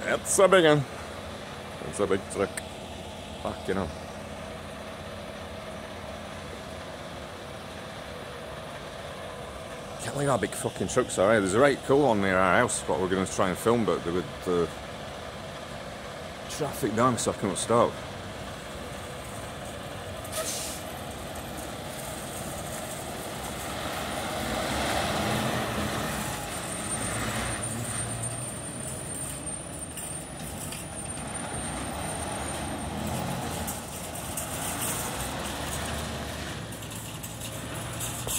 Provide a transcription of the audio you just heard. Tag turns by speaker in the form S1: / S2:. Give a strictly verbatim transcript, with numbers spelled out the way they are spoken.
S1: It's a big one. It's a big truck. Fucking hell. Can't believe how big fucking trucks are. Eh? There's a right cool one near our house, what we're going to try and film, but they would uh, traffic down so I couldn't stop.